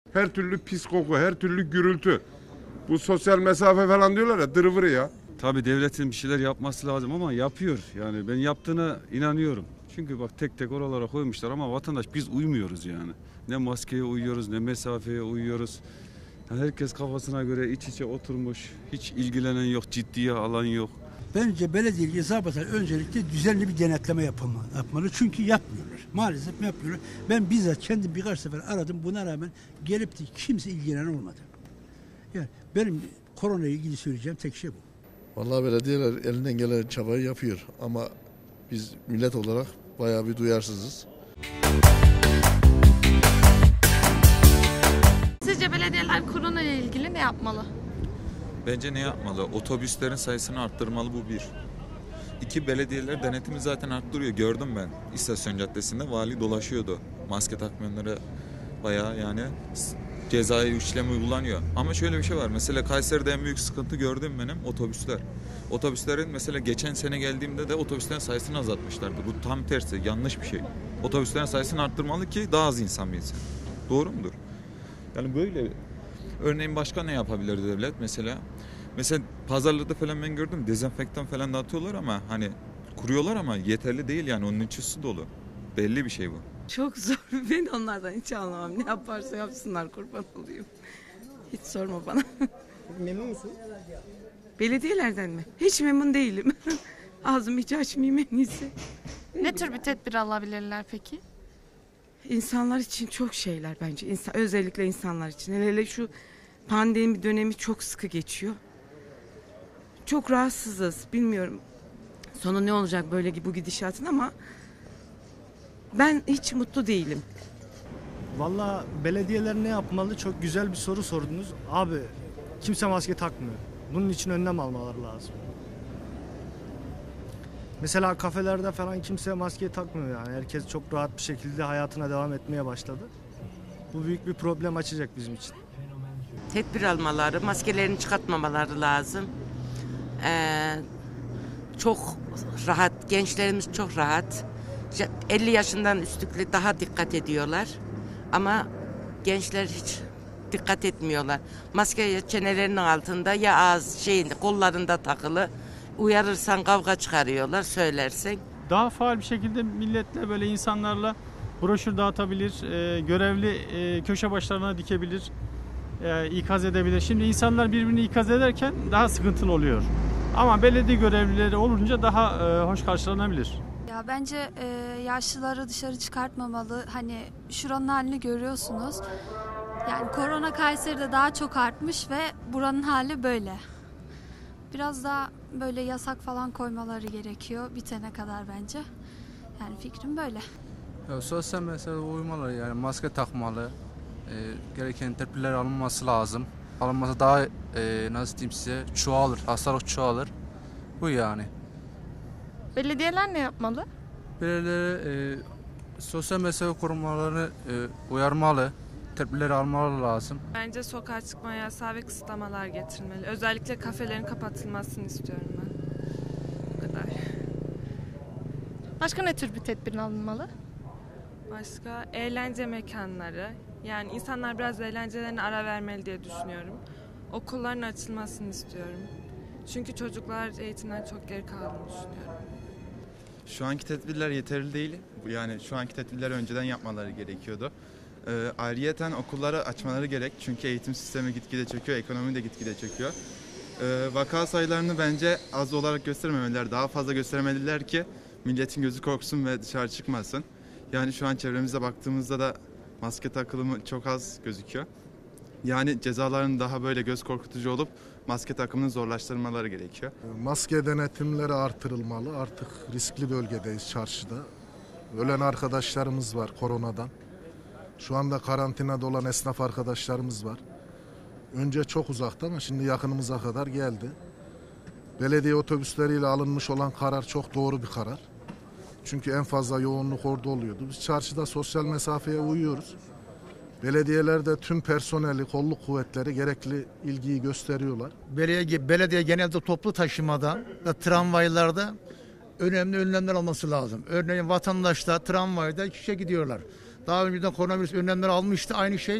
Her türlü pis koku, her türlü gürültü. Bu sosyal mesafe falan diyorlar ya, dırıvırı ya. Tabii devletin bir şeyler yapması lazım ama yapıyor. Yani ben yaptığına inanıyorum. Çünkü bak tek tek oralara koymuşlar ama vatandaş biz uymuyoruz yani. Ne maskeye uyuyoruz ne mesafeye uyuyoruz. Yani herkes kafasına göre iç içe oturmuş. Hiç ilgilenen yok, ciddiye alan yok. Bence belediye zabıtalar öncelikle düzenli bir denetleme yapmalı. Çünkü yapmıyorlar. Maalesef yapmıyorlar. Ben bizzat kendim birkaç sefer aradım. Buna rağmen gelip de kimse ilgilenen olmadı. Yani benim koronayla ilgili söyleyeceğim tek şey bu. Vallahi belediyeler elinden gelen çabayı yapıyor ama biz millet olarak bayağı bir duyarsızız. Sizce belediyeler korona ile ilgili ne yapmalı? Bence ne yapmalı? Otobüslerin sayısını arttırmalı, bu bir. İki, belediyeler denetimi zaten arttırıyor. Gördüm ben İstasyon Caddesi'nde vali dolaşıyordu. Maske takmayanlara bayağı yani cezai işlem uygulanıyor. Ama şöyle bir şey var. Mesela Kayseri'de en büyük sıkıntı gördüğüm benim otobüsler. Otobüslerin mesela geçen sene geldiğimde de otobüslerin sayısını azaltmışlardı. Bu tam tersi, yanlış bir şey. Otobüslerin sayısını arttırmalı ki daha az insan binsin. Doğru mudur? Yani böyle. Örneğin başka ne yapabilir devlet mesela? Mesela pazarlarda falan ben gördüm, dezenfektan falan dağıtıyorlar ama hani kuruyorlar ama yeterli değil yani, onun içi su dolu. Belli bir şey bu. Çok zor. Ben onlardan hiç anlamam. Ne yaparsa yapsınlar, kurban olayım. Hiç sorma bana. Memnun musun? Belediyelerden mi? Hiç memnun değilim. Ağzımı hiç açmayayım en iyisi. Ne tür bir tedbir alabilirler peki? İnsanlar için çok şeyler bence. Özellikle insanlar için. Hele şu pandemi dönemi çok sıkı geçiyor. Çok rahatsızız. Bilmiyorum sonu ne olacak böyle bu gidişatın ama ben hiç mutlu değilim. Valla belediyeler ne yapmalı? Çok güzel bir soru sordunuz. Abi kimse maske takmıyor. Bunun için önlem almaları lazım. Mesela kafelerde falan kimse maske takmıyor yani. Herkes çok rahat bir şekilde hayatına devam etmeye başladı. Bu büyük bir problem açacak bizim için. Tedbir almaları, maskelerini çıkartmamaları lazım. Çok rahat, gençlerimiz çok rahat. 50 yaşından üstlükle daha dikkat ediyorlar. Ama gençler hiç dikkat etmiyorlar. Maske çenelerinin altında ya ağız kollarında takılı. Uyarırsan kavga çıkarıyorlar, söylersen. Daha faal bir şekilde milletle böyle insanlarla broşür dağıtabilir, görevli köşe başlarına dikebilir, ikaz edebilir. Şimdi insanlar birbirini ikaz ederken daha sıkıntılı oluyor. Ama belediye görevlileri olunca daha hoş karşılanabilir. Ya bence yaşlıları dışarı çıkartmamalı. Hani şuranın halini görüyorsunuz. Yani korona Kayseri'de daha çok artmış ve buranın hali böyle. Biraz daha böyle yasak falan koymaları gerekiyor bitene kadar bence. Yani fikrim böyle. Ya, sosyal meselelere uymalı, yani maske takmalı. Gereken tedbirler alınması lazım. Alınması daha nasıl diyeyim size, çoğalır, hastalık çoğalır. Bu yani. Belediyeler ne yapmalı? Belediyeler sosyal mesafe korumalarını uyarmalı. Tedbirleri almaları lazım. Bence sokağa çıkma yasağı ve kısıtlamalar getirmeli. Özellikle kafelerin kapatılmasını istiyorum ben. Bu kadar. Başka ne tür bir tedbir alınmalı? Başka eğlence mekanları. Yani insanlar biraz eğlencelerine ara vermeli diye düşünüyorum. Okulların açılmasını istiyorum. Çünkü çocuklar eğitimden çok geri kaldığını düşünüyorum. Şu anki tedbirler yeterli değil. Yani şu anki tedbirleri önceden yapmaları gerekiyordu. Ayrıyeten okulları açmaları gerek. Çünkü eğitim sistemi gitgide çöküyor, ekonomi de gitgide çöküyor. Vaka sayılarını bence az olarak göstermemeliler. Daha fazla göstermeliler ki milletin gözü korksun ve dışarı çıkmasın. Yani şu an çevremize baktığımızda da maske takılımı çok az gözüküyor. Yani cezaların daha böyle göz korkutucu olup maske takımını zorlaştırmaları gerekiyor. Maske denetimleri artırılmalı. Artık riskli bölgedeyiz, çarşıda. Ölen arkadaşlarımız var koronadan. Şu anda karantinada olan esnaf arkadaşlarımız var. Önce çok uzakta ama şimdi yakınımıza kadar geldi. Belediye otobüsleriyle alınmış olan karar çok doğru bir karar. Çünkü en fazla yoğunluk orada oluyordu. Biz çarşıda sosyal mesafeye uyuyoruz. Belediyelerde tüm personeli, kolluk kuvvetleri gerekli ilgiyi gösteriyorlar. Belediye genelde toplu taşımada ve tramvaylarda önemli önlemler alması lazım. Örneğin vatandaşlar tramvayda iç içe gidiyorlar. Daha önceden koronavirüs önlemleri almıştı. Aynı şey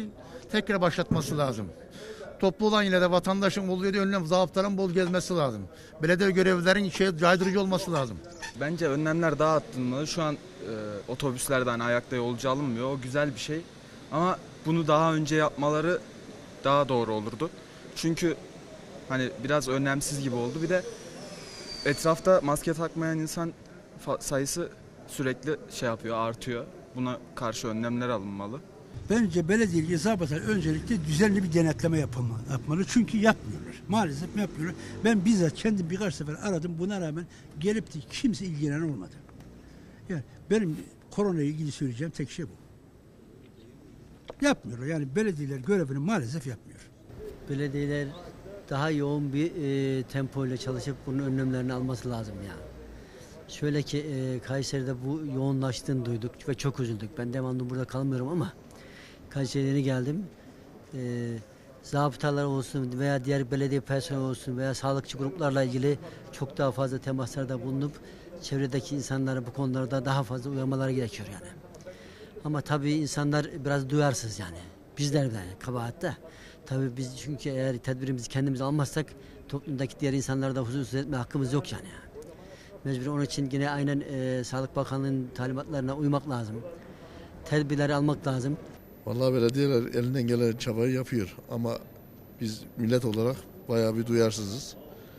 tekrar başlatması lazım. Toplu olan yine vatandaşın olduğu yerde önlem, zabıtaların bol gezmesi lazım. Belediye görevlilerin caydırıcı olması lazım. Bence önlemler daha atılmalı. Şu an otobüslerde hani ayakta yolcu alınmıyor. O güzel bir şey. Ama bunu daha önce yapmaları daha doğru olurdu. Çünkü hani biraz önemsiz gibi oldu. Bir de etrafta maske takmayan insan sayısı sürekli artıyor. Buna karşı önlemler alınmalı. Bence belediye zabıtalar öncelikle düzenli bir denetleme yapmalı. Çünkü yapmıyorlar. Maalesef yapmıyorlar. Ben bizzat kendim birkaç sefer aradım. Buna rağmen gelip de kimse ilgilenen olmadı. Yani benim koronayla ilgili söyleyeceğim tek şey bu. Yapmıyorlar. Yani belediyeler görevini maalesef yapmıyor. Belediyeler daha yoğun bir tempoyla çalışıp bunun önlemlerini alması lazım yani. Şöyle ki Kayseri'de bu yoğunlaştığını duyduk ve çok üzüldük. Ben devamlı burada kalmıyorum ama Kayseri'ye yeni geldim. Zabıtalar olsun veya diğer belediye personeli olsun veya sağlıkçı gruplarla ilgili çok daha fazla temaslarda bulunup çevredeki insanları bu konularda daha fazla uyarmaları gerekiyor yani. Ama tabii insanlar biraz duyarsız yani. Bizler de kabahatte. Tabii biz çünkü eğer tedbirimizi kendimiz almazsak toplumdaki diğer insanlara da huzursuz etme hakkımız yok yani. Mecbur onun için yine aynen Sağlık Bakanlığı'nın talimatlarına uymak lazım. Tedbirleri almak lazım. Vallahi belediyeler elinden gelen çabayı yapıyor ama biz millet olarak bayağı bir duyarsızız.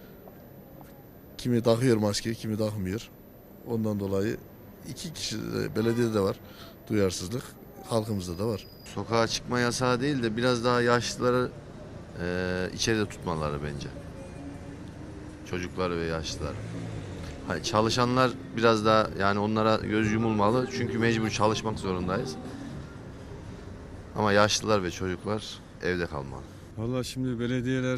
Kimi takıyor maske, kimi takmıyor. Ondan dolayı iki kişi de, belediyede de var duyarsızlık, halkımızda da var. Sokağa çıkma yasağı değil de biraz daha yaşlıları içeride tutmaları bence. Çocuklar ve yaşlılar. Hani çalışanlar biraz daha yani onlara göz yumulmalı çünkü mecbur çalışmak zorundayız. Ama yaşlılar ve çocuklar evde kalmalı. Vallahi şimdi belediyeler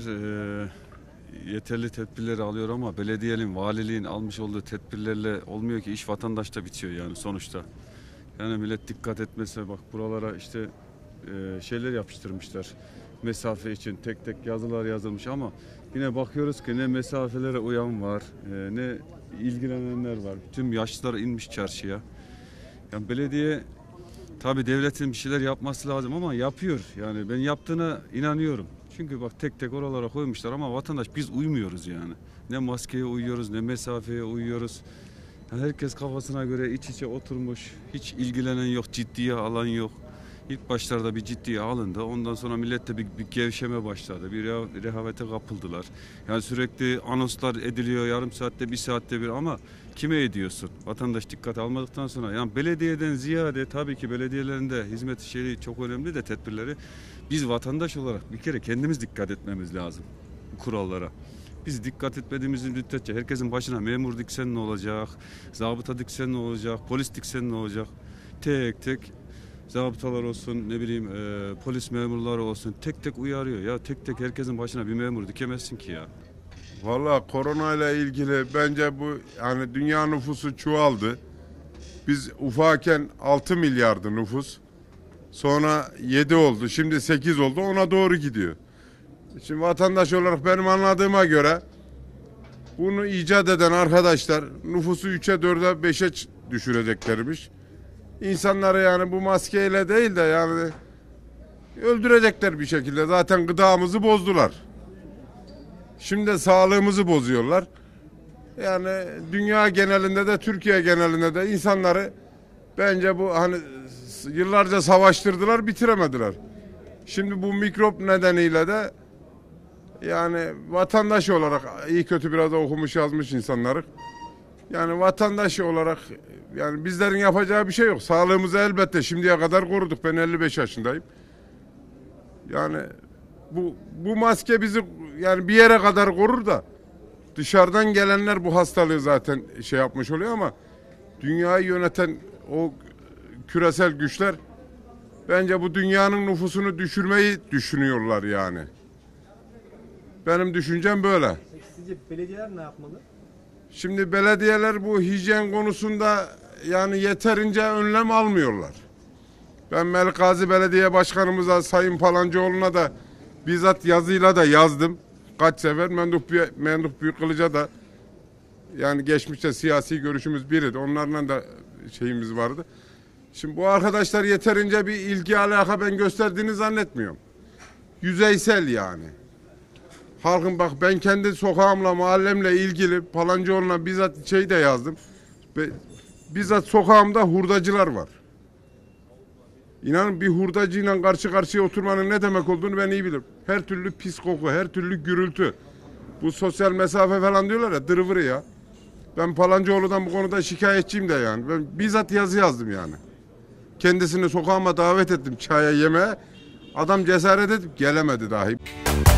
yeterli tedbirleri alıyor ama belediyenin, valiliğin almış olduğu tedbirlerle olmuyor ki iş vatandaşta bitiyor yani sonuçta. Yani millet dikkat etmese bak buralara işte şeyler yapıştırmışlar. Mesafe için tek tek yazılar yazılmış ama yine bakıyoruz ki ne mesafelere uyan var, ne ilgilenenler var. Tüm yaşlılar inmiş çarşıya. Yani belediye tabii devletin bir şeyler yapması lazım ama yapıyor. Yani ben yaptığına inanıyorum. Çünkü bak tek tek oralara koymuşlar ama vatandaş biz uymuyoruz yani. Ne maskeye uyuyoruz ne mesafeye uyuyoruz. Yani herkes kafasına göre iç içe oturmuş. Hiç ilgilenen yok, ciddiye alan yok. İlk başlarda bir ciddiye alındı. Ondan sonra millette bir gevşeme başladı. Bir rehavete kapıldılar. Yani sürekli anonslar ediliyor yarım saatte, bir saatte bir ama kime ediyorsun? Vatandaş dikkat almadıktan sonra. Yani belediyeden ziyade tabii ki belediyelerin de hizmet şeyi çok önemli de tedbirleri. Biz vatandaş olarak bir kere kendimiz dikkat etmemiz lazım bu kurallara. Biz dikkat etmediğimiz müddetçe herkesin başına memur diksen ne olacak? Zabıta diksen ne olacak? Polis diksen ne olacak? Tek tek zabıtalar olsun, ne bileyim polis memurları olsun tek tek uyarıyor. Ya tek tek herkesin başına bir memur dikemezsin ki ya. Vallahi korona ile ilgili bence bu yani dünya nüfusu çoğaldı. Biz ufakken 6 milyardı nüfus. Sonra 7 oldu. Şimdi 8 oldu. Ona doğru gidiyor. Şimdi vatandaş olarak benim anladığıma göre bunu icat eden arkadaşlar nüfusu 3'e 4'e 5'e düşüreceklermiş. İnsanları yani bu maskeyle değil de yani öldürecekler bir şekilde. Zaten gıdamızı bozdular. Şimdi de sağlığımızı bozuyorlar. Yani dünya genelinde de Türkiye genelinde de insanları bence bu hani yıllarca savaştırdılar, bitiremediler. Şimdi bu mikrop nedeniyle de yani vatandaş olarak iyi kötü biraz da okumuş yazmış insanları. Yani vatandaş olarak yani bizlerin yapacağı bir şey yok. Sağlığımızı elbette şimdiye kadar koruduk. Ben 55 yaşındayım. Yani bu maske bizi yani bir yere kadar korur da dışarıdan gelenler bu hastalığı zaten şey yapmış oluyor ama dünyayı yöneten o küresel güçler bence bu dünyanın nüfusunu düşürmeyi düşünüyorlar yani. Benim düşüncem böyle. Sizce belediyeler ne yapmalı? Şimdi belediyeler bu hijyen konusunda yani yeterince önlem almıyorlar. Ben Melikgazi Belediye Başkanımıza Sayın Palancıoğlu'na da bizzat yazıyla da yazdım. Kaç sefer Memduh Büyükkılıç'a da yani geçmişte siyasi görüşümüz biriydi. Onlarla da şeyimiz vardı. Şimdi bu arkadaşlar yeterince bir ilgi alaka ben gösterdiğini zannetmiyorum. yüzeysel yani. Halkın bak ben kendi sokağımla, mahallemle ilgili Palancıoğlu'na bizzat şey de yazdım. Bizzat sokağımda hurdacılar var. İnanın bir hurdacıyla karşı karşıya oturmanın ne demek olduğunu ben iyi bilirim. Her türlü pis koku, her türlü gürültü. Bu sosyal mesafe falan diyorlar ya, dırıvırı ya. Ben Palancıoğlu'dan bu konuda şikayetçiyim de yani. Ben bizzat yazı yazdım yani. Kendisini sokağıma davet ettim çaya, yemeğe. Adam cesaret edip gelemedi dahi.